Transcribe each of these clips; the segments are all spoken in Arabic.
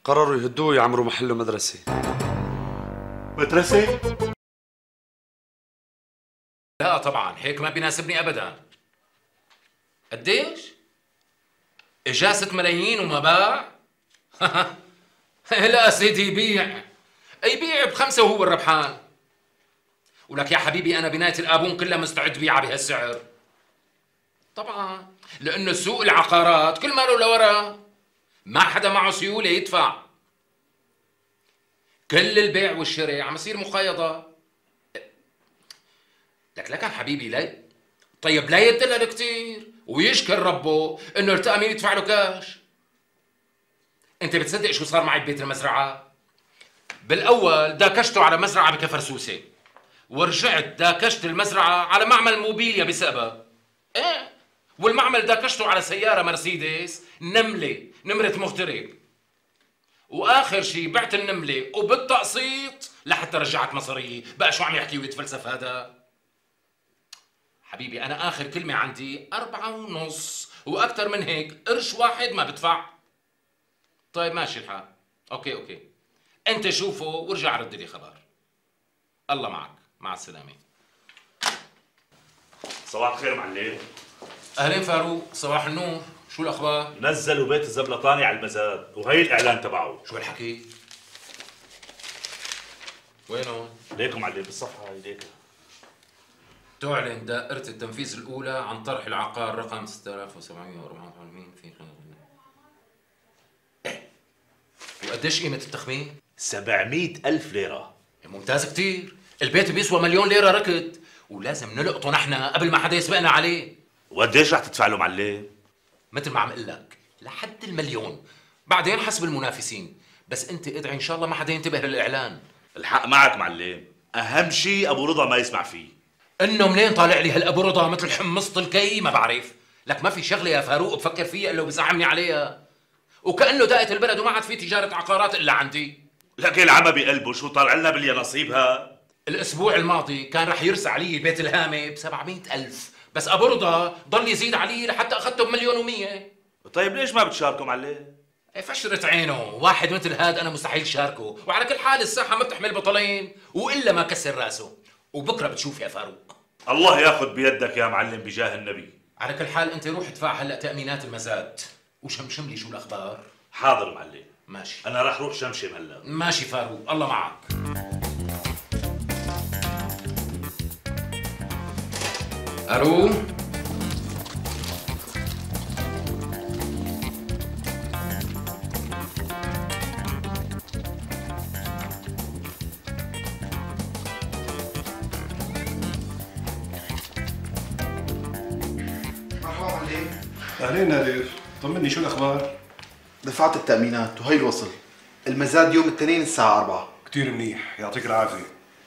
قرروا يهدوه ويعمروا محله مدرسة. مدرسة؟ لا طبعا هيك ما بيناسبني ابدا. قديش؟ اجازة ملايين وما باع؟ لا سيدي يبيع ب5 وهو الربحان. ولك يا حبيبي انا بناية الابون كلها مستعد بيعها بهالسعر. طبعا لانه سوق العقارات كل ماله لورا، ما حدا معه سيولة يدفع. كل البيع والشراء عم يصير مقايضة. لك حبيبي لي طيب لا يدلل كتير ويشكر ربه انه ارتقى مين يدفع له كاش. انت بتصدق شو صار معي ببيت المزرعة؟ بالاول داكشته على مزرعة بكفرسوسة، ورجعت داكشت المزرعة على معمل موبيليا بسقبة. ايه، والمعمل داكشته على سيارة مرسيدس نمرة مغترب. واخر شيء بعت النملة وبالتقسيط لحتى رجعت مصاريي. بقى شو عم يحكي ويتفلسف هذا؟ حبيبي انا اخر كلمة عندي 4.5، واكثر من هيك قرش واحد ما بدفع. طيب ماشي الحال، اوكي انت شوفه وارجع رد لي خبر. الله معك، مع السلامة. صباح الخير معلم. اهلين فاروق، صباح النور، شو الاخبار؟ نزلوا بيت الزبلطاني على المزاد وهي الاعلان تبعه. شو الحكي؟ وينه؟ ليكم معلم بالصفحه هي ليك. تعلن دائرة التنفيذ الأولى عن طرح العقار رقم 6784 في وقديش قيمة التخمين؟ 700,000 ليرة. ممتاز كتير، البيت بيسوى 1,000,000 ليرة ركض، ولازم نلقطه نحن قبل ما حدا يسبقنا عليه. وقديش رح تدفع له معلم؟ مثل ما عم اقول لك لحد 1,000,000، بعدين حسب المنافسين، بس انت ادعي ان شاء الله ما حدا ينتبه للإعلان. الحق معك معلم، أهم شيء أبو رضا ما يسمع فيه. انه منين طالع لي هالابو رضا مثل حمصة الكي ما بعرف. لك ما في شغله يا فاروق بفكر فيها الا وبزعمني عليها، وكانه دقت البلد وما عاد في تجاره عقارات الا عندي. لك العمى بقلبه، شو طالع لنا باليانصيبها؟ الاسبوع الماضي كان رح يرسى علي بيت الهامه ب700,000، بس ابو رضا ضل يزيد علي لحتى اخذته ب1,100,000. طيب ليش ما بتشاركوا معلم؟ فشرت عينه، واحد مثل هاد انا مستحيل شاركه، وعلى كل حال الساحه ما بتحمل بطلين والا ما كسر راسه، وبكره بتشوف يا فاروق. الله ياخذ بيدك يا معلم بجاه النبي. على كل حال انت روح ادفع هلا تامينات المزاد وشمشم لي شو الاخبار. حاضر معلم. ماشي، انا راح روح شمشم هلا. ماشي فاروق، الله معك. الو، اهلين نادر، طمني شو الاخبار؟ دفعت التأمينات وهي الوصل. المزاد يوم الاثنين الساعة 4. كثير منيح، يعطيك العافية.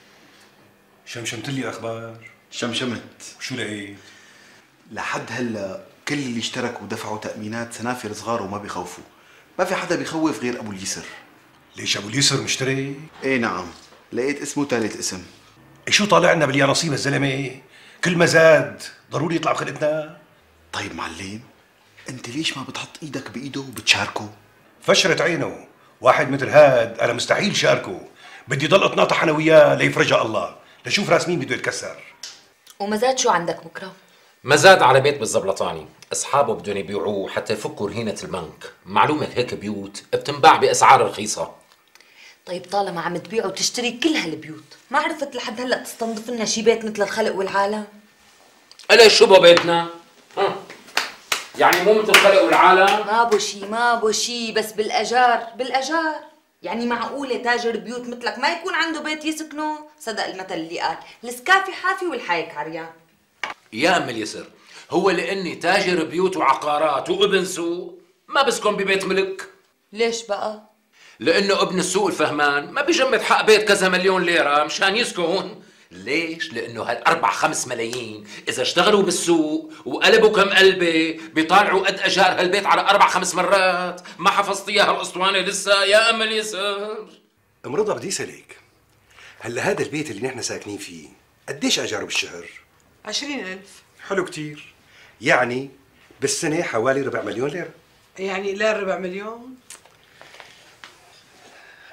شمشمت لي اخبار؟ شمشمت. شو لقيت؟ لحد هلا كل اللي اشتركوا ودفعوا تأمينات سنافر صغار وما بيخوفوا. ما في حدا بيخوف غير ابو اليسر. ليش ابو اليسر مشتري؟ ايه نعم، لقيت اسمه ثالث اسم. شو طالعنا باليانصيب الزلمه؟ كل مزاد ضروري يطلع بخدمتنا. طيب معلم، انت ليش ما بتحط ايدك بايده وبتشاركه؟ فشرت عينه، واحد مثل هاد انا مستحيل شاركه، بدي ضل اتناطح انا وياه ليفرجها الله، لشوف راس مين بده يتكسر. ومزاد شو عندك بكره؟ مزاد على بيت بالزبلطاني، اصحابه بدهم يبيعوه حتى يفكوا رهينة البنك. معلومة هيك بيوت بتنباع باسعار رخيصة. طيب طالما عم تبيع وتشتري كل هالبيوت، ما عرفت لحد هلا تستنضف لنا شي بيت مثل الخلق والعالم؟ الا شو بيتنا؟ يعني مو مثل الخلق والعالم؟ ما بو شي بس بالاجار. يعني معقوله تاجر بيوت مثلك ما يكون عنده بيت يسكنه؟ صدق المثل اللي قال السكافي حافي والحايك عريان. يا ام اليسر، هو لاني تاجر بيوت وعقارات وابن سوق ما بسكن ببيت ملك. ليش بقى؟ لانه ابن السوق الفهمان ما بيجمد حق بيت كذا مليون ليره مشان يسكن. ليش؟ لانه هال4-5 ملايين اذا اشتغلوا بالسوق وقلبوا كم قلبه بيطالعوا قد اجار هالبيت على 4-5 مرات. ما حفظت اياها الاسطوانه لسه يا ام اليسر؟ ام رضا بدي اسالك، هلا هذا البيت اللي نحن ساكنين فيه قديش اجاره بالشهر؟ 20,000. حلو كتير، يعني بالسنه حوالي 250,000 ليره. يعني لا 4 مليون.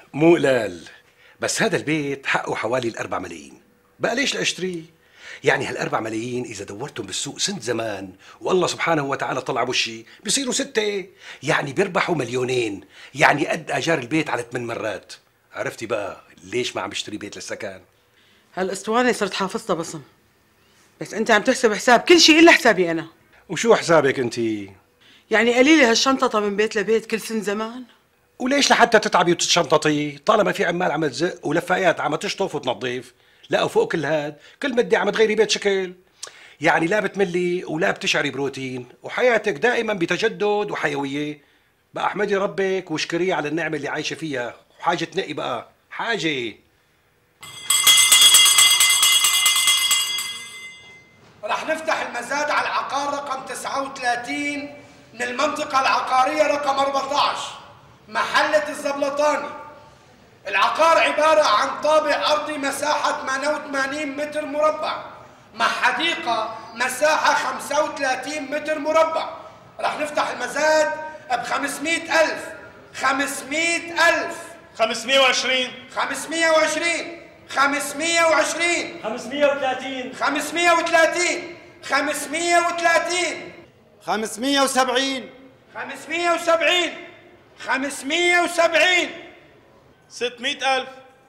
مو قلال، بس هذا البيت حقه حوالي ال4 ملايين. بقى ليش لاشتريه؟ يعني هال4 ملايين إذا دورتهم بالسوق سنت زمان والله سبحانه وتعالى طلع بوشي بيصيروا 6، يعني بيربحوا 2,000,000، يعني قد أجار البيت على 8 مرات. عرفتي بقى ليش ما عم بشتري بيت للسكن؟ هالاسطوانة صرت حافظتها بس انت عم تحسب حساب كل شيء الا حسابي انا. وشو حسابك انتي؟ يعني قليلة هالشنطة من بيت لبيت كل سن زمان؟ وليش لحتى تتعبي وتتشنططي طالما في عمال عم تزق ولفايات عم تشطف وتنظف؟ لا وفوق كل هاد كل مدة عم تغيري بيت شكل، يعني لا بتملي ولا بتشعري بروتين وحياتك دائما بتجدد وحيوية. بقى احمدي ربك واشكريه على النعمة اللي عايشة فيها، وحاجة تنقي بقى حاجة. رح نفتح المزاد على العقار رقم 39 من المنطقة العقارية رقم 14 محلة الزبلطاني. العقار عبارة عن طابع أرضي مساحة 88 متر مربع مع حديقة مساحة 35 متر مربع. رح نفتح المزاد ب 500,000. 500,000. 520. 520. 520. 530. 530. 530. 570. 570. 570. 600,000.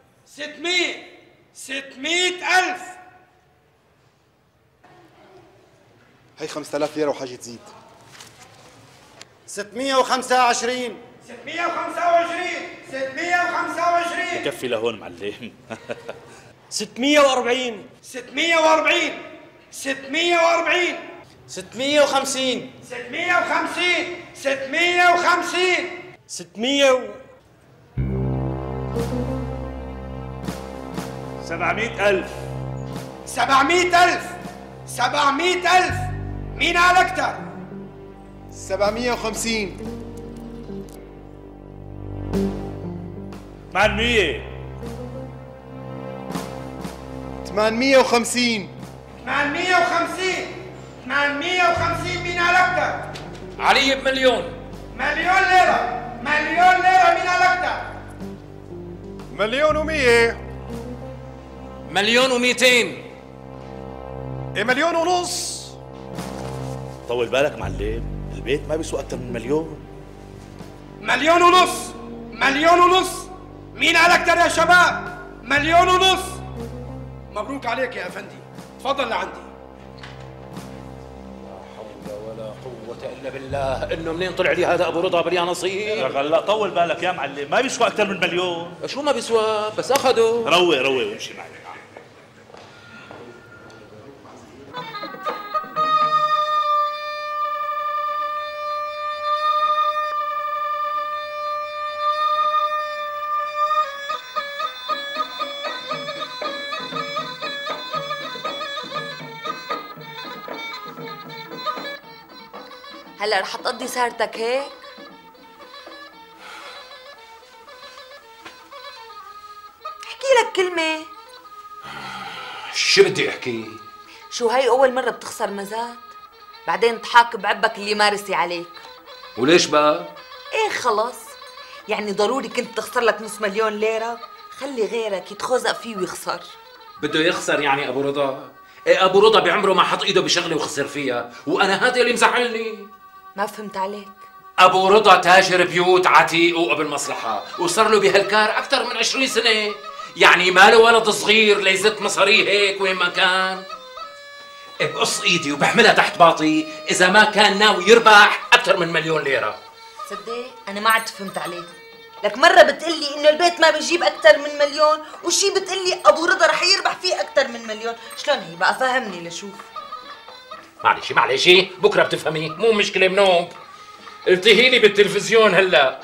600,000. هي 5000 ليرة وحاجة تزيد. 625. 625. 625. بكفي لهون معلم. 640. 640. 640. 650. 650. 650. 700,000. 700,000. 700,000. مين قال أكتر؟ 750. 800. 850. 850. 850. مين قال أكتر؟ علي ب1,000,000. 1,000,000 ليرة. 1,000,000 ليرة. مين قال أكتر؟ 1,100,000. 1,200,000. 1,500,000. طول بالك معلم، البيت ما بيسوى أكثر من 1,000,000. 1,500,000. 1,500,000. مين قال أكتر يا شباب؟ 1,500,000. مبروك عليك يا أفندي، تفضل لعندي. ولا قوة إلا بالله، إنه منين طلع لي هذا أبو رضا باليا نصير؟ لا طول بالك يا معلم، ما بيسوى أكثر من 1,000,000. شو ما بيسوى بس أخذوا. روق روق وامشي معي. هلا رح تقضي سهرتك هيك؟ احكي لك كلمة. شو بدي أحكي؟ شو هاي أول مرة بتخسر مزاد؟ بعدين تحاك بعبك اللي مارسي عليك. وليش بقى؟ ايه خلص، يعني ضروري كنت تخسر لك نص مليون ليرة؟ خلي غيرك يتخوزق فيه ويخسر. بده يخسر يعني أبو رضا؟ إيه أبو رضا بعمره ما حط إيده بشغلة وخسر فيها، وأنا هذا اللي مزعلني. ما فهمت عليك. أبو رضا تاجر بيوت عتيق وقبل مصلحة، وصار له بهالكار أكثر من 20 سنة، يعني ما له ولد صغير ليزت مصاريه هيك وين ما كان. بقص إيدي وبحملها تحت باطي إذا ما كان ناوي يربح أكثر من 1,000,000 ليرة. صدق أنا ما عاد فهمت عليك. لك مرة بتقلي إنه البيت ما بيجيب أكثر من 1,000,000، وشي بتقلي أبو رضا رح يربح فيه أكثر من 1,000,000، شلون هي بقى؟ فهمني لشوف. معلش بكره بتفهمي، مو مشكلة بنوم. التهيلي بالتلفزيون هلا.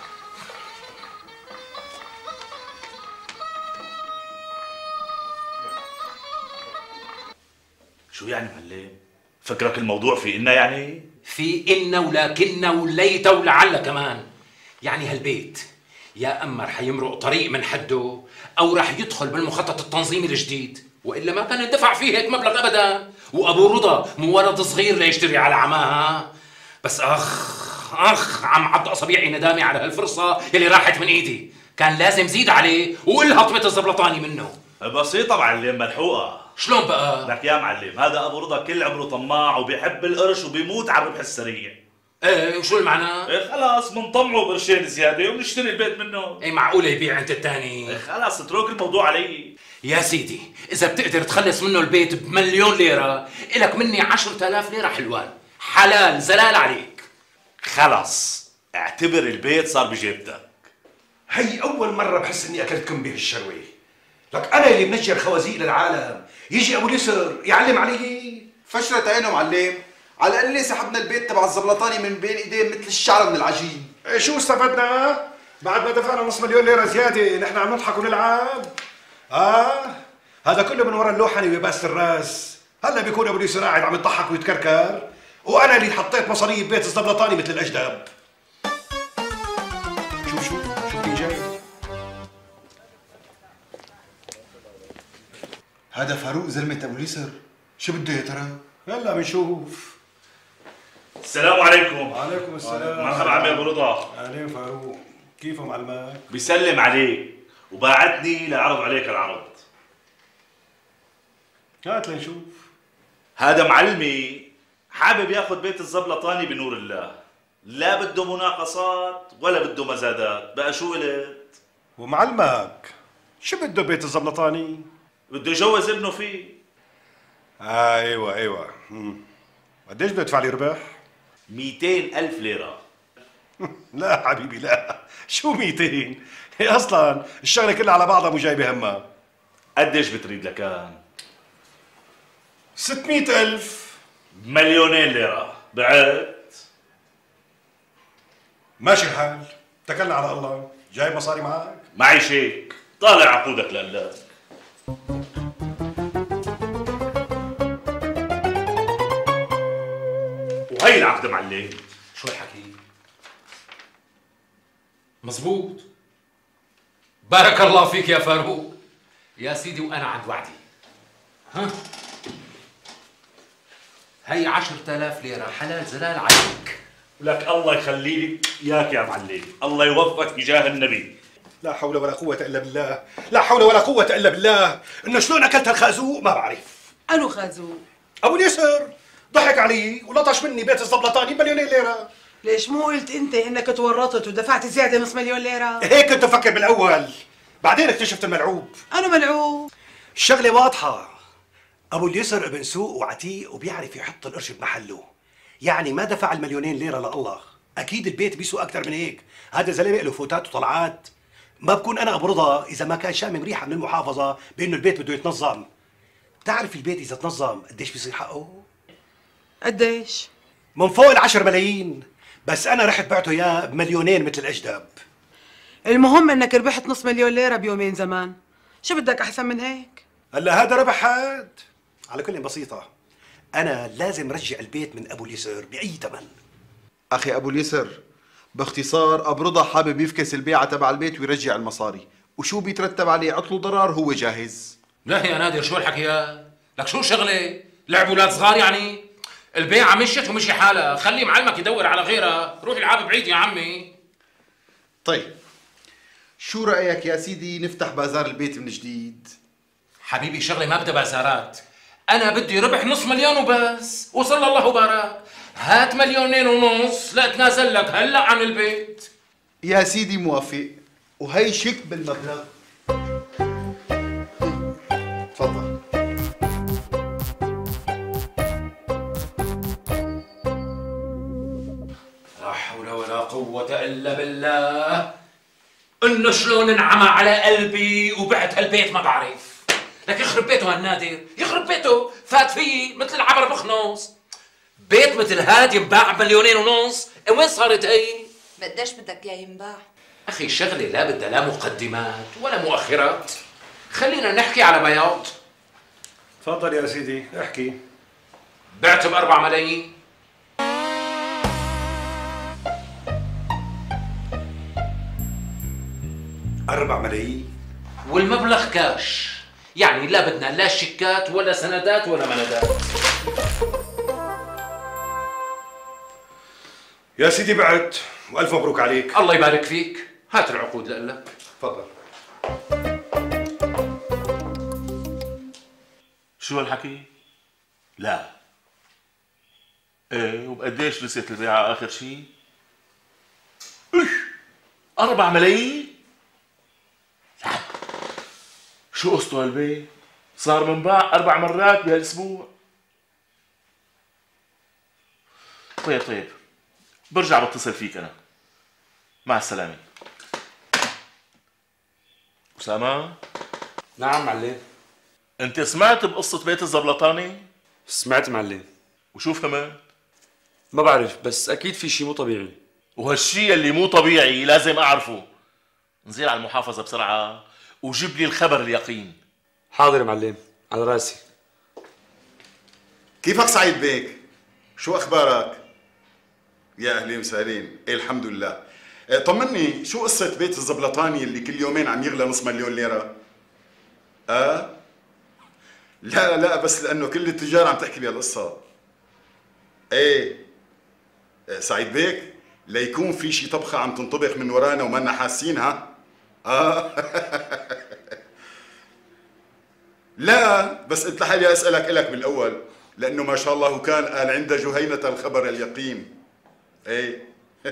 شو يعني معلم؟ فكرك الموضوع في إنا يعني؟ في إنا ولكننا وليتا ولعل كمان. يعني هالبيت يا أما رح يمرق طريق من حده أو رح يدخل بالمخطط التنظيمي الجديد، وإلا ما كان يدفع فيه هيك مبلغ أبدا. وأبو رضا مو ولد صغير ليشتري على عماها. بس أخ عم عض أصابيعي ندامي على هالفرصة يلي راحت من إيدي. كان لازم زيد عليه وقول لها طبة الزبلطاني منه. بسيطة معلم، ملحوقة. شلون بقى؟ لك يا معلم، هذا ابو رضا كل عمره طماع وبيحب القرش وبيموت على الربح السريع. ايه وشو المعنى؟ إيه خلاص بنطمعه بقرشين زيادة وبنشتري البيت منه. ايه معقولة يبيع انت الثاني؟ إيه خلاص اترك الموضوع علي. يا سيدي إذا بتقدر تخلص منه البيت بمليون ليرة إلك مني 10,000 ليرة حلوان، حلال زلال عليك. خلاص اعتبر البيت صار بجيبتك. هي أول مرة بحس إني أكلتكم بهالشروة. لك أنا اللي منجر خوازيق للعالم، يجي أبو اليسر يعلم علي. فشرت عينه معلم، على الأقل ليه سحبنا البيت تبع الزبلطاني من بين إيديه مثل الشعرة من العجين. شو استفدنا؟ بعد ما دفعنا نص مليون ليرة زيادة نحن عم نضحك ونلعب؟ هذا كله من وراء اللوحني وباس الراس. هلا بيكون ابو اليسر قاعد عم يضحك ويتكركر وانا اللي حطيت مصاري ببيت الزبلطاني مثل الاجداب. شوف مين جاي. هذا فاروق زلمة ابو اليسر، شو بده يا ترى؟ هلا بنشوف. السلام عليكم. وعليكم السلام. مرحبا عمي ابو رضا. اهلين فاروق، كيف معلمك؟ بيسلم عليك وباعتني لأعرض عليك العرض. هات لنشوف. هذا معلمي حابب ياخذ بيت الزبلطاني بنور الله، لا بده مناقصات ولا بده مزادات. بقى شو قلت؟ ومعلمك شو بده بيت الزبلطاني؟ بده يجوز ابنه فيه. ايوه قديش بده يدفع لي ربح؟ 200,000 ليرة. لا حبيبي لا، شو 200؟ هي اصلا الشغله كلها على بعضها مو جايبه همها. قديش بتريد لكان؟ 600,000. 2,000,000 ليرة. بعت؟ ماشي الحال، اتكلنا على الله. جايب مصاري معك؟ معي شيك، طالع عقودك لله. وهي العقد معلم. شو الحكي؟ مزبوط. بارك الله فيك يا فاروق. يا سيدي وأنا عند وعدي. ها؟ هي 10,000 ليرة حلال زلال عليك. ولك الله يخلي لي اياك يا معلم، الله يوفقك بجاه النبي. لا حول ولا قوة إلا بالله، لا حول ولا قوة إلا بالله. إنه شلون أكلت الخازوق ما بعرف. أنو خازوق؟ أبو اليسر ضحك علي ولطش مني بيت الزبلطاني ب2,000,000 ليرة. ليش مو قلت أنت إنك تورطت ودفعت زيادة نص مليون ليرة؟ هيك كنت أفكر بالأول، بعدين اكتشفت الملعوب. أنو ملعوب؟ الشغلة واضحة. أبو اليسر ابن سوق وعتيق وبيعرف يحط القرش بمحله. يعني ما دفع ال2,000,000 ليرة لله، أكيد البيت بيسوى أكثر من هيك. هذا زلمة له فوتات وطلعات. ما بكون أنا أبو رضا إذا ما كان شامم ريحة من المحافظة بإنه البيت بده يتنظم. بتعرف البيت إذا تنظم قديش بيصير حقه؟ قديش؟ من فوق ال10 ملايين، بس أنا رحت بعته إياه ب2,000,000 مثل الأجداب. المهم إنك ربحت نص مليون ليرة بيومين زمان، شو بدك أحسن من هيك؟ هلا هذا ربح هاد. على كل بسيطة، أنا لازم رجع البيت من أبو اليسر بأي ثمن. أخي أبو اليسر، باختصار أبو رضا حابب يفكس البيعة تبع البيت ويرجع المصاري، وشو بيترتب عليه عطل ضرر هو جاهز. لا يا نادر شو الحكي؟ لك شو شغلة؟ لعب اولاد صغار يعني؟ البيعة مشت ومشي حالها، خلي معلمك يدور على غيرها، روح العاب بعيد يا عمي. طيب شو رأيك يا سيدي نفتح بازار البيت من جديد؟ حبيبي شغلة ما بدها بازارات، أنا بدي ربح نص مليون وبس، وصلى الله وبارك. هات 2,500,000 لا اتنازل لك هلا عن البيت. يا سيدي موافق، وهي شيك بالمبلغ. تفضل. لا حول ولا قوة إلا بالله. إنه شلون انعمى على قلبي وبعت هالبيت ما بعرف. لك يخرب بيته هالنادر، يخرب بيته، فات فيي مثل العبر بخنص. بيت مثل هاد ينباع ب2,500,000، وين صارت هي؟ بقديش بدك اياه ينباع؟ أخي الشغلة لا بدها لا مقدمات ولا مؤخرات، خلينا نحكي على بياض. تفضل يا سيدي احكي. بعت ب4 ملايين. $4 ملايين؟ والمبلغ كاش، يعني لا بدنا لا شيكات ولا سندات ولا مندات. يا سيدي بعت، والف مبروك عليك. الله يبارك فيك. هات العقود لك. تفضل. شو هالحكي؟ لا. ايه وبقديش رسيت البيعة آخر شيء؟ 4 ملايين؟ لا. شو قصته هالبيت؟ صار منباع 4 مرات بهالاسبوع. طيب برجع بتصل فيك انا. مع السلامة. أسامة؟ نعم معلم. انت سمعت بقصة بيت الزبلطاني؟ سمعت معلم. وشو فهمت؟ ما بعرف بس اكيد في شيء مو طبيعي. وهالشي اللي مو طبيعي لازم اعرفه. نزيل على المحافظة بسرعة وجيب لي الخبر اليقين. حاضر معلم، على راسي. كيفك سعيد بيك؟ شو اخبارك؟ يا اهلين وسهلين. ايه الحمد لله. طمني، شو قصة بيت الزبلطاني اللي كل يومين عم يغلى نص مليون ليرة؟ لا بس لانه كل التجار عم تحكي لي القصة. ايه سعيد بيك، ليكون في شي طبخة عم تنطبخ من ورانا ومانا حاسينها. لا بس قلت لحالي اسألك إلك بالاول لانه ما شاء الله كان قال عند جهينة الخبر اليقين. ايه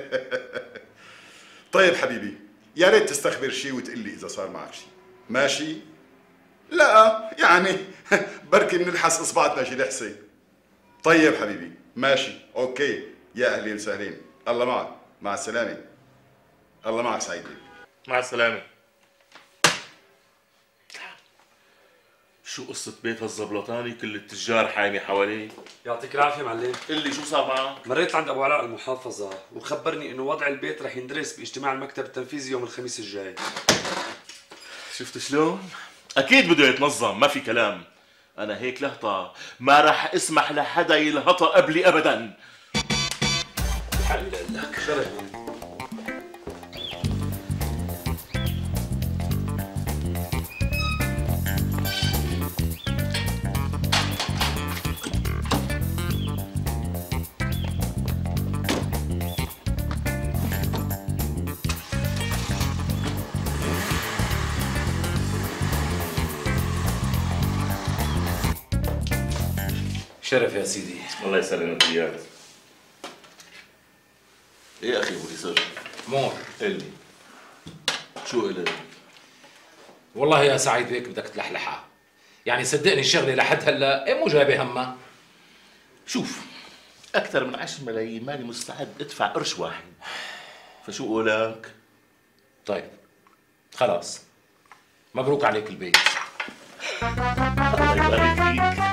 طيب حبيبي، يا ريت تستخبر شيء وتقول لي اذا صار معك شيء. ماشي؟ لا يعني بركي بنلحس اصبعتنا شي لحسه. طيب حبيبي ماشي اوكي. يا اهلين وسهلين. الله معك. مع السلامه. الله معك سعيد. مع السلامة. شو قصة بيت الزبلطاني كل التجار حايمة حواليه؟ يعطيك العافيه معلم. قل لي شو صار معك؟ مريت عند ابو علاء المحافظه وخبرني انه وضع البيت رح يندرس باجتماع المكتب التنفيذي يوم الخميس الجاي. شفت شلون؟ أكيد بده يتنظم، ما في كلام. أنا هيك لهطة ما راح أسمح لحدا يلهطها قبلي أبداً. حالي لك شرف. شرف يا سيدي. الله يسلمك إياك. إيه يا أخي أبو يسر؟ مور. قل لي شو قلت؟ والله يا سعيد بيك بدك تلحلحها. يعني صدقني الشغله لحد هلا مو جايبه همها. شوف، أكثر من 10 ملايين ماني مستعد أدفع قرش واحد. فشو قولك؟ طيب خلاص، مبروك عليك البيت. الله يبارك فيك.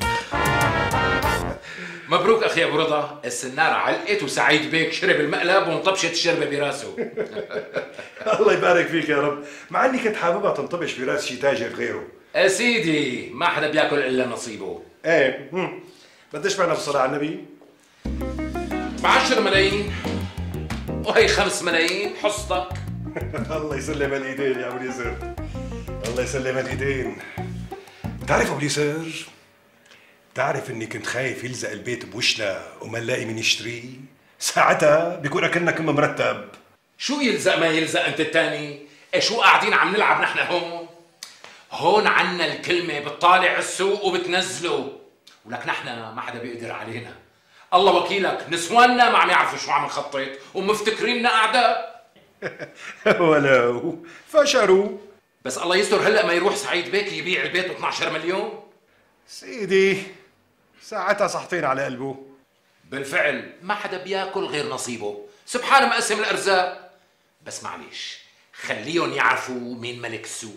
مبروك اخي ابو رضا، السناره علقت وسعيد بيك شرب المقلب وانطبشت الشربه براسه. الله يبارك فيك يا رب، مع اني كنت حاببها تنطبش براس شي تاجر غيره. يا سيدي ما حدا بياكل الا نصيبه. ايه بديش معنا بالصلاة على النبي؟ ب10 ملايين وهي 5 ملايين حصتك. الله يسلم الايدين يا ابو اليسر، الله يسلم الايدين. بتعرف ابو اليسر، بتعرف اني كنت خايف يلزق البيت بوشنا وما نلاقي من يشتريه، ساعتها بيكون اكلنا كم مرتب. شو يلزق ما يلزق انت الثاني؟ شو قاعدين عم نلعب نحن هون؟ هون عنا الكلمة بتطالع السوق وبتنزله، ولك نحن ما حدا بيقدر علينا. الله وكيلك نسواننا ما عم يعرفوا شو عم نخطط ومفتكريننا اعداء. ولو فشروا. بس الله يستر هلا ما يروح سعيد بيك يبيع البيت ب 12 مليون. سيدي ساعتها صحتين على قلبه. بالفعل ما حدا بياكل غير نصيبه، سبحان مقسم الارزاق. بس معليش خليهم يعرفوا مين ملك السوق.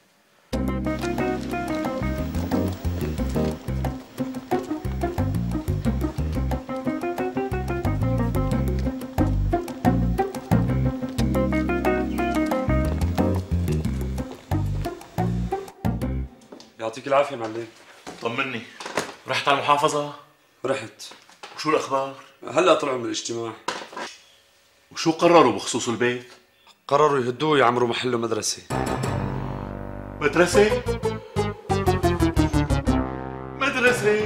يعطيك العافيه معلم. طمني، رحت على المحافظة؟ رحت. وشو الأخبار؟ هلا طلعوا من الاجتماع. وشو قرروا بخصوص البيت؟ قرروا يهدوه ويعمروا محله مدرسه. مدرسة؟ مدرسة؟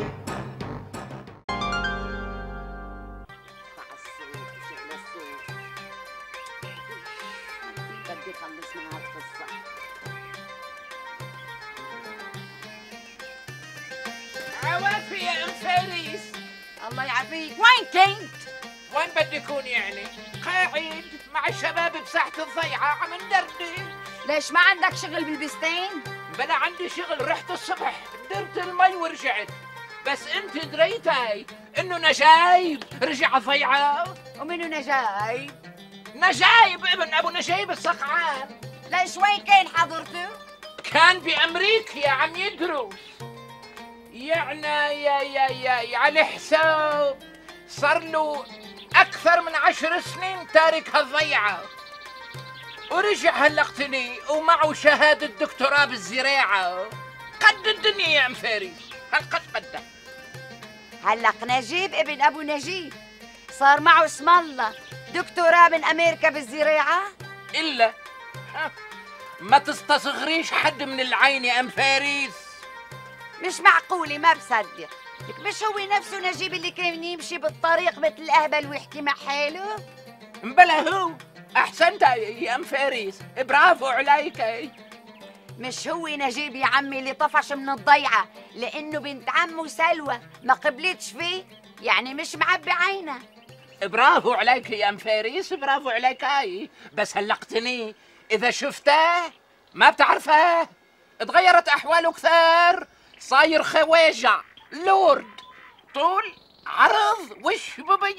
العافية يا ام فارس. الله يعافيك. وين كنت؟ وين بدي اكون يعني؟ قاعد مع الشباب بساحة الضيعة عم ندردش. ليش ما عندك شغل بالبستان؟ بلا عندي شغل، رحت الصبح درت المي ورجعت، بس انت دريتي انه نجايب رجع الضيعة. ومنو نجايب؟ نجايب ابن ابو نجايب الصقعان. ليش وين كان حضرته؟ كان بامريكا عم يدرس، يعني يا على حساب صار له اكثر من 10 سنين تارك هالضيعة، ورجع هلقتني ومعه شهادة دكتوراه بالزراعة. قد الدنيا يا ام فارس، هالقد. هلق نجيب ابن ابو نجيب صار معه اسم الله دكتوراه من امريكا بالزراعة؟ الا ما تستصغريش حد من العين يا ام فارس. مش معقولة، ما بصدق. لك مش هو نفسه نجيب اللي كان يمشي بالطريق مثل الاهبل ويحكي مع حاله؟ بلا هو. احسنت يا ام فارس، برافو عليك. مش هو نجيب يا عمي اللي طفش من الضيعة لانه بنت عمه سلوى ما قبلتش فيه؟ يعني مش معبي عينه. برافو عليك يا ام فارس، برافو عليك. بس هلقتني، اذا شفته ما بتعرفه. تغيرت احواله كثير، صاير خواجة لورد، طول عرض وش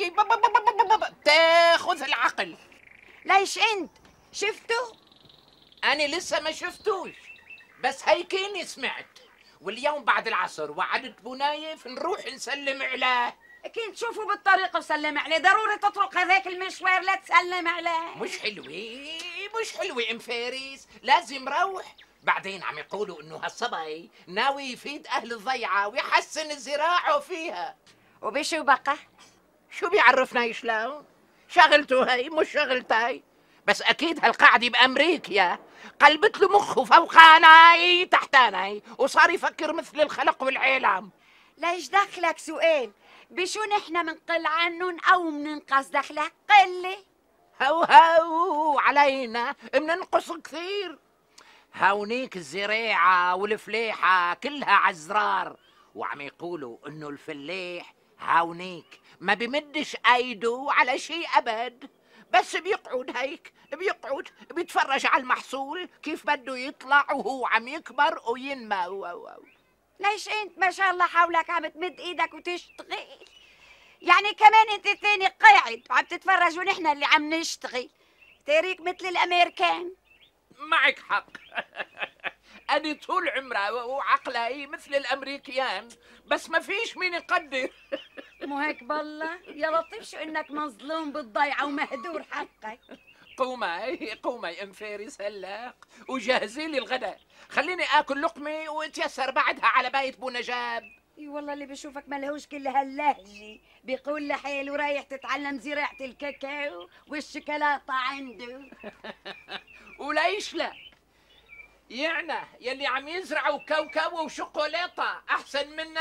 تاخذ العقل. ليش انت شفته؟ انا لسه ما شفتوش، بس هيكيني سمعت. واليوم بعد العصر وعدت بو نايف نروح نسلم عليه. كنت تشوفه بالطريق وسلم عليه، ضروري تطرق هذاك المشوار لا تسلم عليه. مش حلوة ام فارس، لازم روح. بعدين عم يقولوا انه هالصبي ناوي يفيد اهل الضيعة ويحسن الزراعة فيها. وبشو بقى؟ شو بيعرفنا شلون؟ شغلته هي مش شغلتي. بس اكيد هالقاعدة بامريكا قلبت له مخه فوقاناي تحتاناي، وصار يفكر مثل الخلق والعالم. ليش دخلك سؤال؟ بشو نحن منقل عنهم او مننقص دخلك؟ قلي. هو علينا مننقص كثير. هونيك الزراعة والفلاحة كلها عزرار، وعم يقولوا انه الفلاح هونيك ما بمدش ايده على شيء ابد، بس بيقعد هيك، بيقعد بيتفرج على المحصول كيف بده يطلع وهو عم يكبر وينمو. ليش انت ما شاء الله حولك عم تمد ايدك وتشتغل؟ يعني كمان انت الثاني قاعد وعم تتفرج ونحن اللي عم نشتغل. تاريك مثل الامريكان. معك حق. أنا طول عمري وعقلي مثل الأمريكيان، بس ما فيش مين يقدر. مو هيك بالله؟ يا لطيف شو إنك مظلوم بالضيعة ومهدور حقك. قومي أم فارس هلق وجهزي لي الغداء، خليني آكل لقمة واتيسر بعدها على بيت بو نجاب. اي والله اللي بشوفك ملهوش كل هاللهجة، بيقول لحاله رايح تتعلم زراعة الكاكاو والشوكولاتة عنده. وليش لا؟ يعني يلي عم يزرعوا كاوكاو وشوكولاتة أحسن منا؟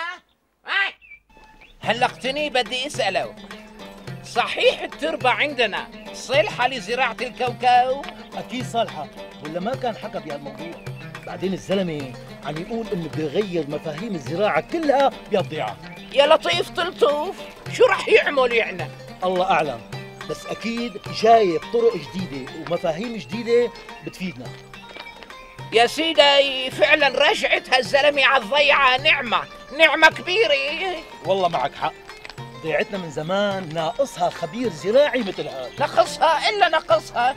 هلقتني بدي أسأله، صحيح التربة عندنا صالحة لزراعة الكاوكاو؟ أكيد صالحة، ولا ما كان حكى بهالموضوع. بعدين الزلمة عم يقول إنه بده يغير مفاهيم الزراعة كلها بالضيعة. يا لطيف طلطوف، شو رح يعمل يعني؟ الله أعلم، بس أكيد جايب طرق جديدة ومفاهيم جديدة بتفيدنا. يا سيدي فعلا رجعت هالزلمة على الضيعة نعمة كبيرة. والله معك حق، ضيعتنا من زمان ناقصها خبير زراعي مثل هذا. نقصها إلا نقصها.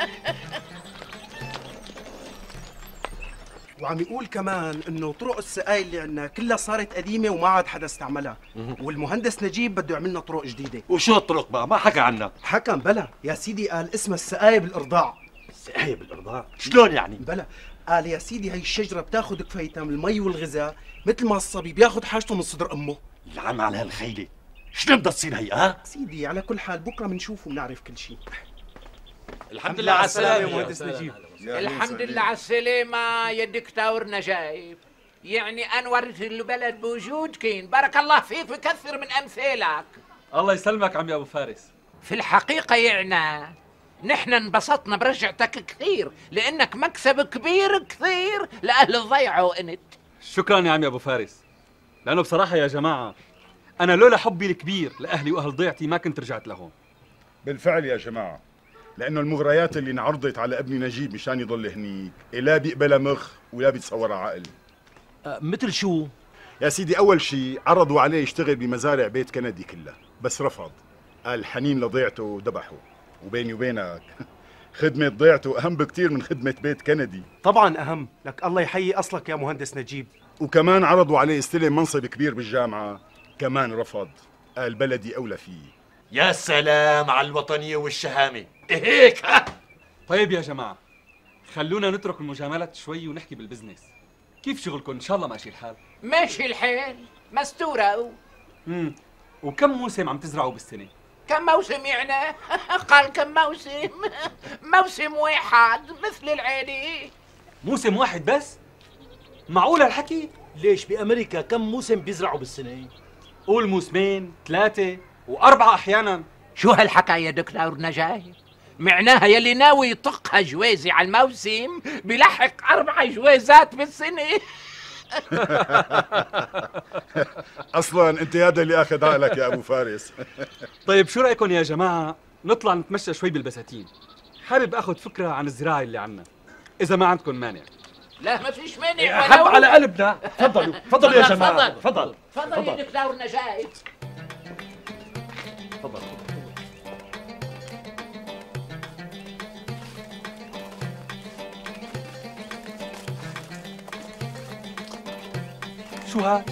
وعم يقول كمان انه طرق السقاي اللي عندنا كلها صارت قديمه وما عاد حدا استعملها، والمهندس نجيب بده يعمل لنا طرق جديده. وشو الطرق بقى؟ ما حكى عنها. حكم بلا يا سيدي، قال اسمها السقايه بالارضاع. السقايه بالارضاع؟ شلون يعني؟ بلا قال يا سيدي هي الشجره بتاخذ كفايتها من المي والغذاء مثل ما الصبي بياخذ حاجته من صدر امه. العم على هالخيله، شلون بدها تصير هي؟ سيدي على كل حال بكره بنشوف وبنعرف كل شيء. الحمد لله على السلامة يا مهندس نجيب. الحمد لله على السلامة يا دكتور نجايب. يعني أنورت البلد بوجودكين، بارك الله فيك ويكثر من أمثالك. الله يسلمك عمي أبو فارس. في الحقيقة يعني نحن انبسطنا برجعتك كثير، لأنك مكسب كبير كثير لأهل الضيعة وأنت. شكرا يا عمي أبو فارس. لانه بصراحه يا جماعه انا لولا حبي الكبير لاهلي واهل ضيعتي ما كنت رجعت لهون. بالفعل يا جماعه، لانه المغريات اللي انعرضت على ابني نجيب مشان يضل هنيك لا بيقبلها مخ ولا بيتصورها عقل. مثل شو؟ يا سيدي اول شيء عرضوا عليه يشتغل بمزارع بيت كندي كلها، بس رفض. قال حنين لضيعته وذبحه. وبيني وبينك خدمة ضيعته أهم بكتير من خدمة بيت كندي. طبعا أهم، لك الله يحيي أصلك يا مهندس نجيب. وكمان عرضوا عليه يستلم منصب كبير بالجامعة، كمان رفض. قال بلدي أولى فيه. يا سلام على الوطنية والشهامة، هيك ها؟ طيب يا جماعة، خلونا نترك المجاملات شوي ونحكي بالبزنس. كيف شغلكم؟ إن شاء الله ماشي الحال؟ ماشي الحال، مستورة. وكم موسم عم تزرعوا بالسنة؟ كم موسم يعني؟ قال كم موسم؟ موسم واحد مثل العادي. موسم واحد بس؟ معقول هالحكي؟ ليش بأمريكا كم موسم بيزرعوا بالسنة؟ قول موسمين، 3 و4 أحيانا. شو هالحكى يا دكتور نجاة؟ معناها يلي ناوي يطقها جوازي على الموسم بيلحق 4 جوازات بالسنة. اصلا انت هذا اللي اخذ عقلك يا ابو فارس. طيب شو رايكم يا جماعه نطلع نتمشى شوي بالبساتين؟ حابب اخذ فكره عن الزراعه اللي عنا، اذا ما عندكم مانع. لا ما فيش مانع. حب على قلبنا. تفضلوا تفضلوا يا جماعه. تفضل تفضل يا دكتور نجاة. تفضل. شو هاد؟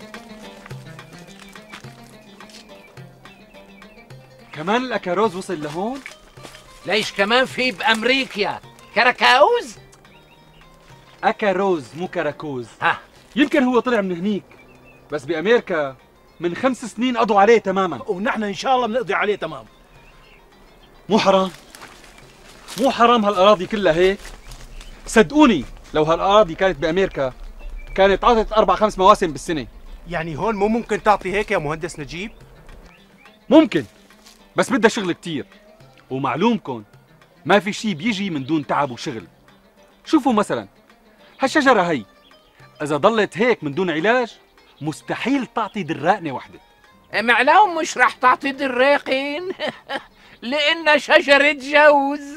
كمان الأكاروز وصل لهون؟ ليش كمان في بأمريكا كراكاوز؟ أكاروز مو كراكوز. يمكن هو طلع من هنيك، بس بأمريكا من 5 سنين قضوا عليه تماما. ونحن إن شاء الله بنقضي عليه تمام. مو حرام؟ مو حرام هالأراضي كلها هيك؟ صدقوني لو هالأراضي كانت بأمريكا كانت عطت 4-5 مواسم بالسنة. يعني هون مو ممكن تعطي هيك يا مهندس نجيب؟ ممكن، بس بدها شغل كتير. ومعلومكم ما في شي بيجي من دون تعب وشغل. شوفوا مثلا هالشجرة هي إذا ضلت هيك من دون علاج مستحيل تعطي دراقنة وحدة. معلوم مش رح تعطي دراقين لأنها شجرة جوز.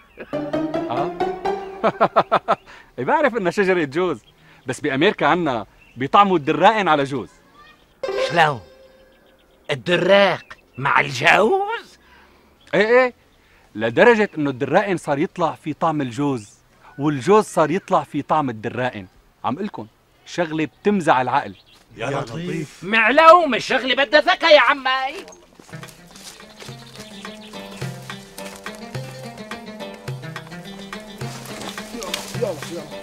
بعرف إنها شجرة جوز، بس بأمريكا عنا بيطعموا الدراقن على جوز. شلون؟ الدراق مع الجوز؟ ايه لدرجة انه الدراقن صار يطلع في طعم الجوز، والجوز صار يطلع في طعم الدراقن. عم قلكن شغلة بتمزع العقل. يا لطيف. معلوم الشغلة بدها ذكاء يا عمي. يلا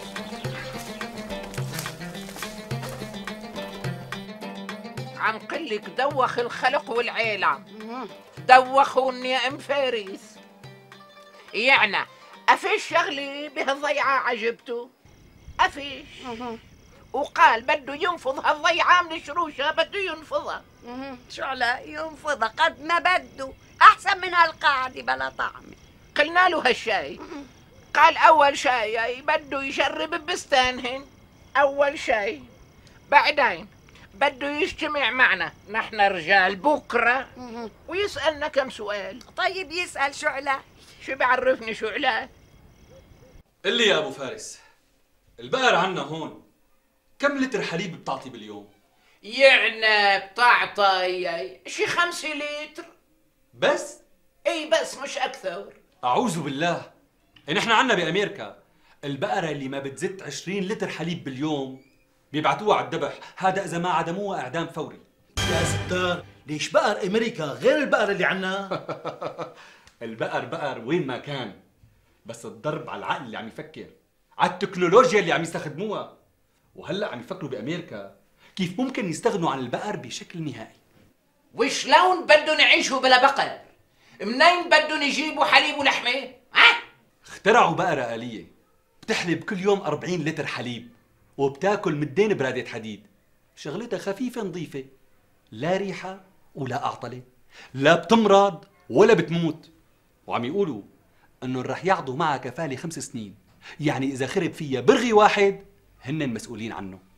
عم قلك دوخ الخلق والعيلة، دوخوني يا ام فارس. يعني افيش شغلي بهالضيعة عجبته؟ افيش. وقال بده ينفض هالضيعة من الشروشة، بده ينفضها. شو لا ينفضها قد ما بده، احسن من هالقاعدة بلا طعمة. قلنا له هالشاي، قال اول شاي بده يجرب ببستانهن اول شاي، بعدين بده يجتمع معنا نحن رجال بكره ويسألنا كم سؤال. طيب يسأل شو علاج؟ شو بعرفني شو علاج؟ قل لي يا ابو فارس، البقر عنا هون كم لتر حليب بتعطي باليوم؟ يعني بتعطي شي 5 لتر بس؟ اي بس مش اكثر. اعوذ بالله. نحن عنا بامريكا البقرة اللي ما بتزت 20 لتر حليب باليوم بيبعتوها على الذبح، هذا اذا ما عدموها اعدام فوري. يا ستار، ليش بقر امريكا غير البقر اللي عنا؟ البقر بقر وين ما كان، بس الضرب على العقل اللي عم يفكر، على التكنولوجيا اللي عم يستخدموها. وهلا عم يفكروا بامريكا كيف ممكن يستغنوا عن البقر بشكل نهائي. وشلون بدهم يعيشوا بلا بقر؟ منين بدهم يجيبوا حليب ولحمه؟ اخترعوا بقرة آلية بتحلب كل يوم 40 لتر حليب وبتاكل 200 برادة حديد. شغلتها خفيفة نظيفة، لا ريحة ولا أعطلة، لا بتمرض ولا بتموت. وعم يقولوا انه رح يعضوا معها كفالة 5 سنين، يعني إذا خرب فيها برغي واحد هن المسؤولين عنه.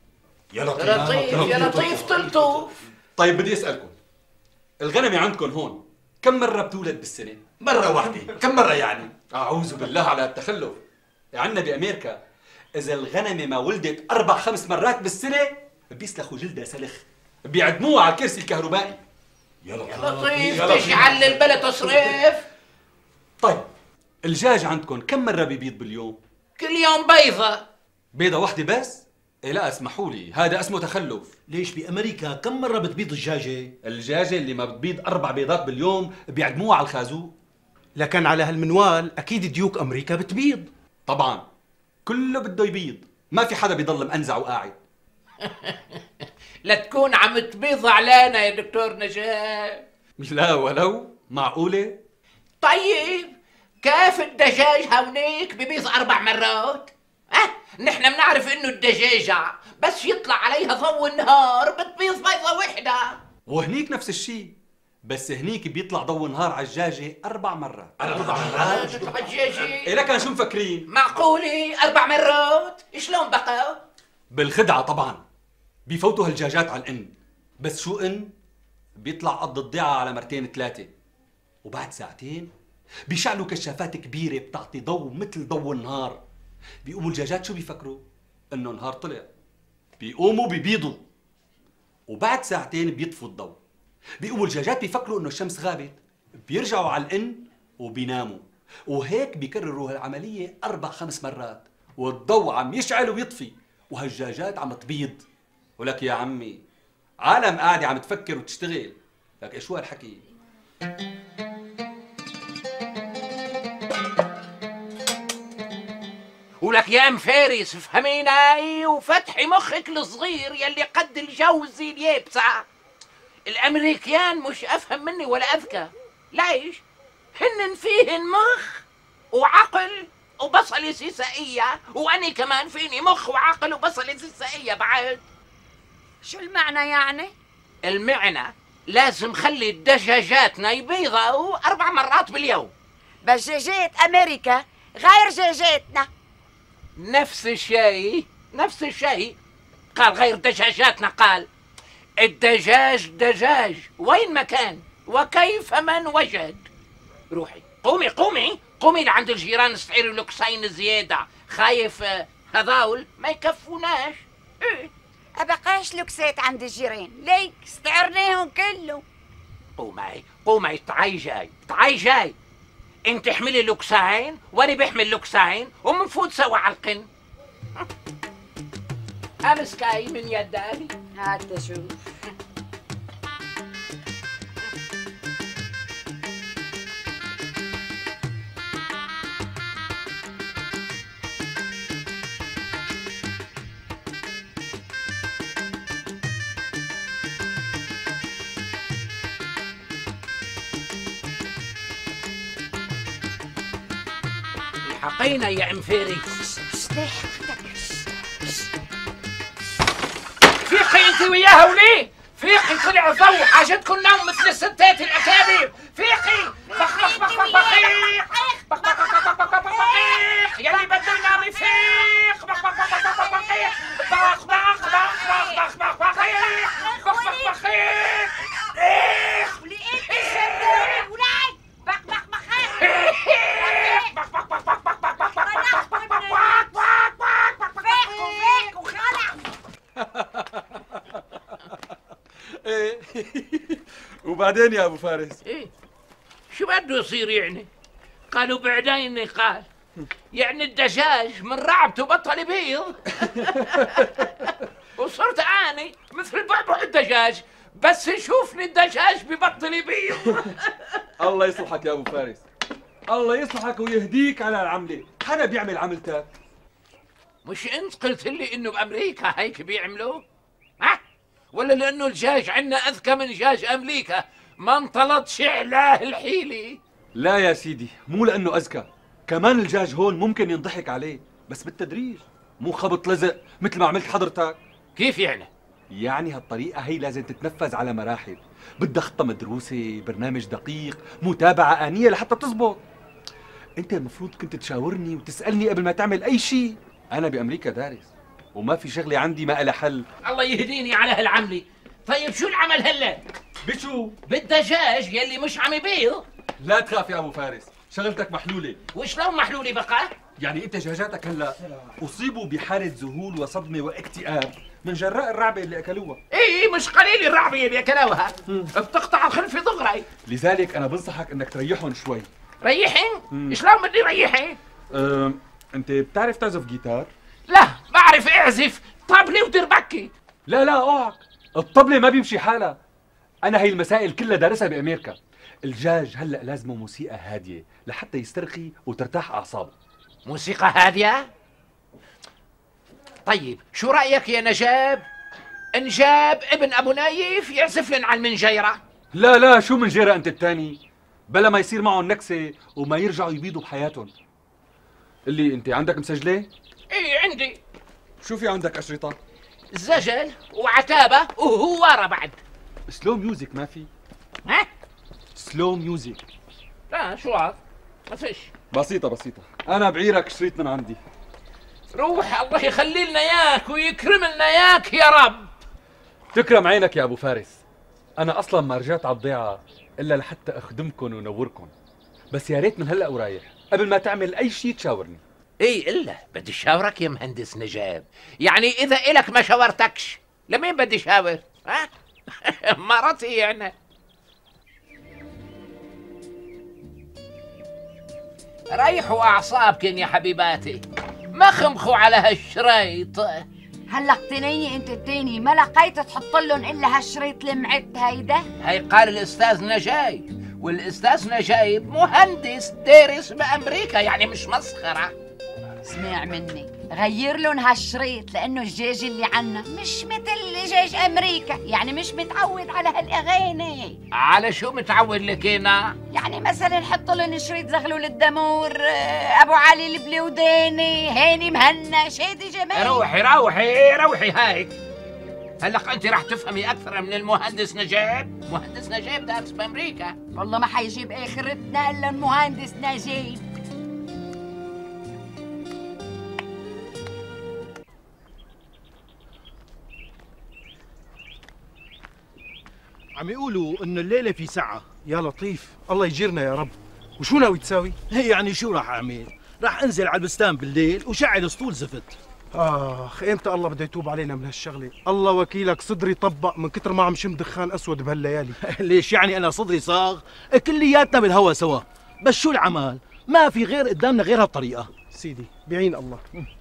يا لطيف يا لطيف تلطف. طيب بدي اسالكم، الغنمه عندكم هون كم مره بتولد بالسنه؟ مرة واحدة، كم مرة يعني؟ اعوذ بالله على التخلف. عندنا بامريكا اذا الغنمه ما ولدت 4-5 مرات بالسنه بيسلخوا جلدها سلخ، بيعدموها على الكرسي الكهربائي. يا لطيف تجعل البلد تصرف. طيب الدجاج عندكم كم مره بيبيض باليوم؟ كل يوم بيضة. بيضة واحدة بس؟ إيه لا اسمحوا لي، هذا اسمه تخلف. ليش بأمريكا كم مرة بتبيض الدجاجة؟ الدجاجة اللي ما بتبيض 4 بيضات باليوم بيعدموها على الخازوق. لكن على هالمنوال أكيد ديوك أمريكا بتبيض. طبعا كله بده يبيض، ما في حدا بيضل منزع وقاعد. لا تكون عم تبيض علينا يا دكتور نجاة. لا ولو معقولة؟ طيب كيف الدجاج هونيك ببيض 4 مرات؟ نحن بنعرف انه الدجاجة بس يطلع عليها ضوء النهار بتبيض بيضة وحدة. وهنيك نفس الشيء، بس هنيك بيطلع ضوء النهار على الدجاجة 4 مرات. 4 مرات؟ الدجاجة إيه لكن شو مفكرين؟ معقولة 4 مرات؟ شلون بقى؟ بالخدعة طبعا، بيفوتوا هالدجاجات على الإن، بس شو إن؟ بيطلع قد الضيعة على 2-3 مرات، وبعد ساعتين بيشعلوا كشافات كبيرة بتعطي ضوء مثل ضوء النهار. بيقوموا الدجاجات شو بيفكروا؟ إنه النهار طلع، بيقوموا بيبيضوا، وبعد ساعتين بيطفوا الضوء. بيقوموا الدجاجات بيفكروا إنه الشمس غابت، بيرجعوا على الإن وبيناموا، وهيك بيكرروا هالعملية 4-5 مرات، والضوء عم يشعل ويطفي، وهالدجاجات عم تبيض. ولك يا عمي عالم قاعدة عم تفكر وتشتغل، لك ايش هو هالحكي؟ ولك يا ام فارس افهميني وفتحي مخك الصغير يلي قد الجوز اليابسة. الامريكان مش افهم مني ولا اذكى. ليش؟ هن فيهن مخ وعقل وبصلة سيسائية، وأنا كمان فيني مخ وعقل وبصلة سيسائية بعد. شو المعنى يعني؟ المعنى لازم خلي دجاجاتنا يبيضوا 4 مرات باليوم. بس دجاجة أمريكا غير دجاجتنا. نفس الشيء نفس الشيء. قال غير دجاجاتنا، قال الدجاج دجاج وين ما كان وكيف من وجد. روحي قومي قومي قومي لعند الجيران استعيروا لوكسين زيادة، خايف هذاول ما يكفوناش. أبقاش لوكسات عند الجيران، ليك استعرناهم كله. قومي قومي، تعي جاي تعي جاي. انت احملي لوكسين وانا بحمل لوكسين ومنفوت سوا على القن. امسكاي من يداني. هات شوف. حقينا يا ام فيري. فيقي انت وياها وليه؟ فيقي طلع ضوء، حاجتكم نوم مثل الستات الاكابر. فيقي بخ بخ بخ بخ بخيق بخ بخ بخ بخ بخ بخيق يلي بده ينام يفيق. بخ بخ بخ بخ بخ بخيق بخ بخ بخ بخ بخ بخ بخيق بخ بخ بخيق. ولقيت الشمس ولاي بخ بخ بخيق بخ بخ بخ بخ بخ بخ بخ بخ بخ بخ بخ بخ فيق وخلع. ايه وبعدين يا ابو فارس؟ ايه شو بده يصير يعني؟ قالوا بعدين قال يعني الدجاج من رعبته بطل يبيض. وصرت اني مثل بعبع الدجاج، بس يشوفني الدجاج ببطل يبيض. الله يصلحك يا ابو فارس، الله يصلحك ويهديك على العملة. حدا بيعمل عملتك؟ مش انت قلت لي انه بامريكا هيك بيعملوا؟ ها؟ ولا لانه الدجاج عندنا اذكى من دجاج امريكا ما انطلطش علاه الحيلي؟ لا يا سيدي، مو لانه اذكى، كمان الدجاج هون ممكن ينضحك عليه بس بالتدريج، مو خبط لزق مثل ما عملت حضرتك. كيف يعني؟ يعني هالطريقة هي لازم تتنفذ على مراحل، بدها خطة مدروسة، برنامج دقيق، متابعة آنية لحتى تزبط. انت المفروض كنت تشاورني وتسألني قبل ما تعمل اي شيء. انا بامريكا دارس وما في شغله عندي ما لها حل. الله يهديني على هالعملة. طيب شو العمل هلا؟ بشو؟ بالدجاج يلي مش عم يبيض. لا تخاف يا ابو فارس، شغلتك محلوله. وشلون محلوله بقى؟ يعني انت دجاجاتك هلا اصيبوا بحاله ذهول وصدمه واكتئاب من جراء الرعبه اللي اكلوها. ايه مش قليل الرعبه اللي اكلوها، بتقطع الخلفه دغري. لذلك انا بنصحك انك تريحهم شوي. ريحن؟ شلون بدي ريحن؟ انت بتعرف تعزف جيتار؟ لا بعرف اعزف طبلة ودربكة. لا اوعك، الطبلة ما بيمشي حالها. انا هي المسائل كلها دارسها بامريكا. الدجاج هلا لازمه موسيقى هاديه لحتى يسترخي وترتاح اعصابه. موسيقى هاديه؟ طيب شو رايك يا نجاب نجاب ابن ابو نايف يعزف لنا على المنجيره؟ لا شو منجيره انت الثاني؟ بلا ما يصير معهم نكسه وما يرجعوا يبيضوا بحياتهم. اللي انت عندك مسجله؟ ايه عندي. شو في عندك اشرطه؟ زجل وعتابه وهواره بعد. سلو ميوزك ما في؟ ها؟ سلو ميوزك. لا شو هذا؟ ما فيش. بسيطة أنا بعيرك شريط من عندي. روح الله يخلي لنا إياك ويكرم لنا إياك يا رب. تكرم عينك يا أبو فارس. أنا أصلاً ما رجعت على الضيعة إلا لحتى أخدمكم ونوركم. بس يا ريت من هلأ ورايح قبل ما تعمل أي شيء تشاورني. إيه إلا بدي شاورك يا مهندس نجاب. يعني إذا إلك ما شاورتكش لمين بدي شاور؟ ها؟ مرتي يعني. ريحوا أعصابكن يا حبيباتي، ما خمخوا على هالشريط. هلا اقتنيني انت التاني، ما لقيت تحط لهم الا هالشريط المعت هيدا. هي قال الأستاذ نجايب، والأستاذ نجايب مهندس دارس بأمريكا، يعني مش مسخرة. اسمع مني، غير لهم هالشريط لأنه الجاج اللي عنا مش مثل جاج أمريكا، يعني مش متعود على هالأغاني. على شو متعود لكينا؟ يعني مثلا حط لهم شريط زغلول الدمور، أبو علي البلوداني، هاني مهنا، شادي جمال. روحي هيك. هلق أنت رح تفهمي أكثر من المهندس نجيب. مهندس نجيب دارس بأمريكا. والله ما حيجيب آخرتنا إلا المهندس نجيب. عم يقولوا انه الليله في ساعه. يا لطيف، الله يجيرنا يا رب. وشو ناوي تساوي؟ يعني شو راح اعمل؟ راح انزل على البستان بالليل وشعل اسطول زفت. امتى الله بده يتوب علينا من هالشغله؟ الله وكيلك صدري طبق من كتر ما عم شم دخان اسود بهالليالي. ليش يعني انا صدري صاغ؟ كلياتنا بالهوا سوا. بس شو العمل؟ ما في غير قدامنا غير هالطريقه. سيدي بعين الله.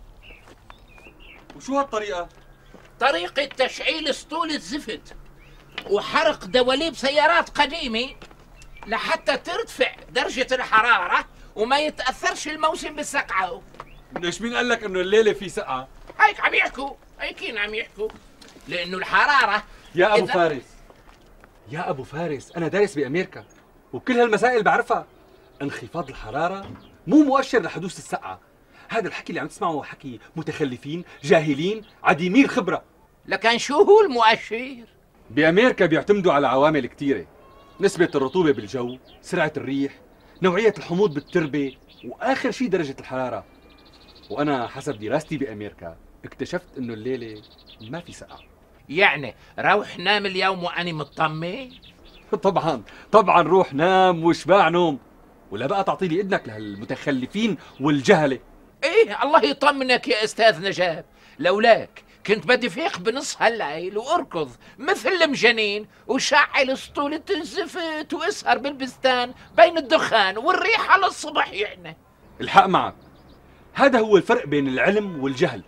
وشو هالطريقه؟ طريقة تشعيل اسطول الزفت وحرق دواليب سيارات قديمة لحتى ترتفع درجة الحرارة وما يتأثرش الموسم بالسقعة. ليش مين قال لك انه الليلة في سقعة؟ هيك عم يحكوا، هيكين عم يحكوا، لأنه الحرارة يا أبو فارس أنا دارس بأمريكا وكل هالمسائل بعرفها. انخفاض الحرارة مو مؤشر لحدوث السقعة. هذا الحكي اللي عم تسمعه حكي متخلفين جاهلين عديمي الخبرة. لكن شو هو المؤشر؟ بأمريكا بيعتمدوا على عوامل كتيرة، نسبة الرطوبة بالجو، سرعة الريح، نوعية الحموض بالتربة، وآخر شيء درجة الحرارة. وأنا حسب دراستي بأمريكا اكتشفت إنه الليلة ما في سقعة. يعني روح نام اليوم وأنا مطمن؟ طبعا روح نام وشباع نوم، ولا بقى تعطي لي إذنك لهالمتخلفين والجهلة. إيه الله يطمنك يا أستاذ نجاب، لولاك كنت بدي فيق بنص هالليل واركض مثل المجانين وشعل اسطولة الزفت واسهر بالبستان بين الدخان والريحة للصبح. يعني الحق معك، هذا هو الفرق بين العلم والجهل.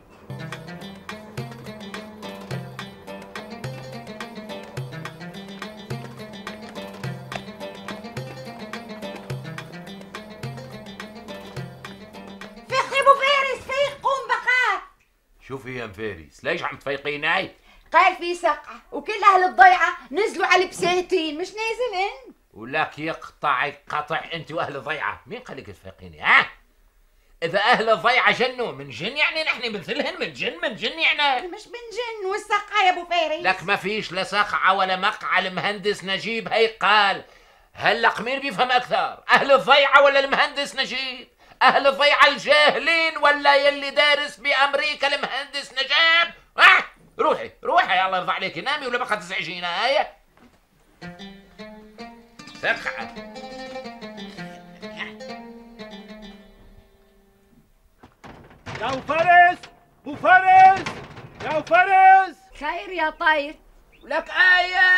شوفي يا مفارس، ليش عم تفيقيني؟ قال في سقعة وكل أهل الضيعة نزلوا على البساتين، مش نازلين؟ ولك يقطعك قطع أنت وأهل الضيعة، مين قال لك تفيقيني؟ ها؟ إذا أهل الضيعة جنوا من جن يعني نحن مثلهن من جن يعني؟ مش من جن والسقعة يا أبو فارس. لك ما فيش لا سقعة ولا مقعة. المهندس نجيب هي قال. هلق مين بيفهم أكثر؟ أهل الضيعة ولا المهندس نجيب؟ اهل الضيعه الجاهلين ولا يلي دارس بامريكا المهندس نجاب؟ روحي روحي الله يرضى عليك، نامي ولا بقى تزعجينا. هيا سرخة. يا ابو فارس، ابو فارس، يا ابو فارس. خير يا طاير؟ لك آية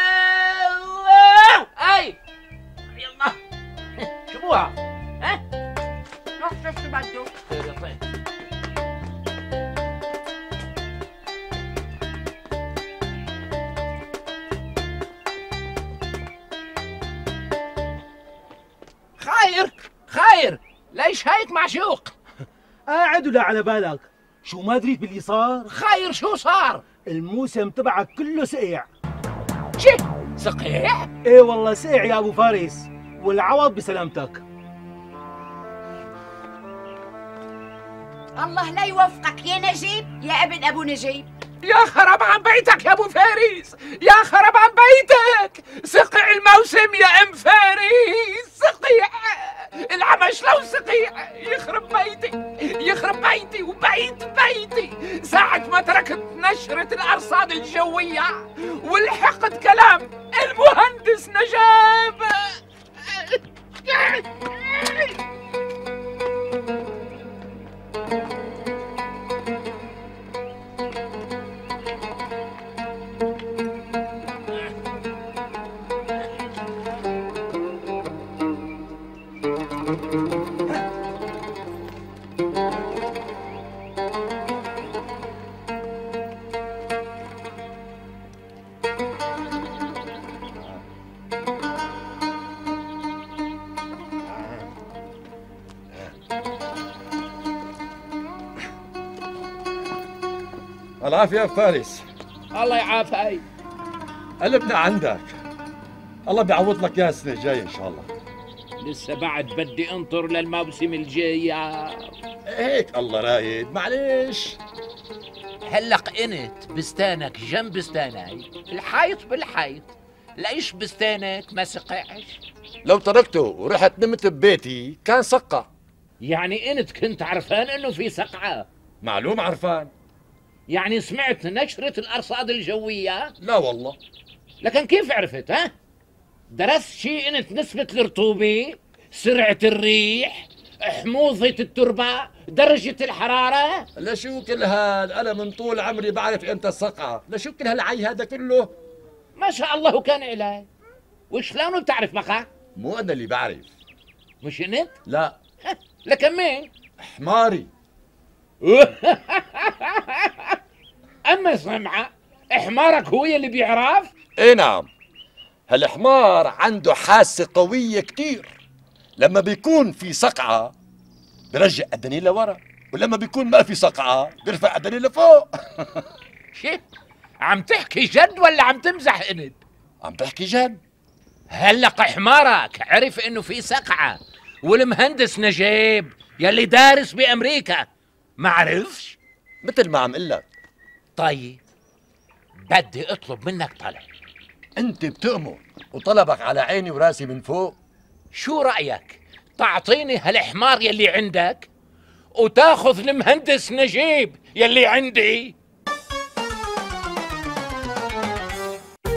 آي يلا شبوها. ها روح شوف شو بده. خير يا طيب. خير خير، ليش هيك معشوق؟ قاعد ولا على بالك؟ شو ما دريت باللي صار؟ خير شو صار؟ الموسم تبعك كله سقيع. شي سقيع؟ ايه والله سقيع يا ابو فارس، والعوض بسلامتك. الله لا يوفقك يا نجيب يا ابن ابو نجيب. يا خرب عن بيتك يا ابو فارس، يا خرب عن بيتك، سقع الموسم يا ام فارس، سقيع العمش لو سقيع يخرب بيتي، يخرب بيتي وبيت بيتي. ساعة ما تركت نشرة الأرصاد الجوية ولحقت كلام المهندس نجاب. العافية يا فارس. الله يعافيك. قلبنا عندك، الله بيعوض لك اياها السنة الجاية إن شاء الله. لسه بعد بدي انطر للموسم الجاي. هيك الله رايد، معلش. هلق انت بستانك جنب بستاني، الحيط بالحيط، ليش بستانك ما سقعش؟ لو تركته ورحت نمت ببيتي كان سقع. يعني انت كنت عرفان انه في سقعة؟ معلوم عرفان. يعني سمعت نشرة الأرصاد الجوية؟ لا والله. لكن كيف عرفت؟ ها؟ درست شيء انت نسبة الرطوبة، سرعة الريح، حموضة التربة، درجة الحرارة؟ لشو كل هاد؟ أنا من طول عمري بعرف إمتى السقعة، لشو كل هالعي هذا كله؟ ما شاء الله وكان إلهي. وشلون بتعرف بقى؟ مو أنا اللي بعرف. مش انت؟ لا. لكن مين؟ حماري. أما سمعة، حمارك هو اللي بيعرف؟ إيه نعم. هالحمار عنده حاسة قوية كتير. لما بيكون في سقعة برجع الدنيا لورا، ولما بيكون ما في سقعة بيرفع الدنيا لفوق. شي؟ عم تحكي جد ولا عم تمزح انت؟ عم بحكي جد. هلق حمارك عرف انه في سقعة، والمهندس نجيب يلي دارس بأمريكا ما عرفش؟ مثل ما عم قلك. طيب بدي اطلب منك طلب. انت بتأمر وطلبك على عيني وراسي من فوق. شو رأيك تعطيني هالحمار يلي عندك وتاخذ المهندس نجيب يلي عندي؟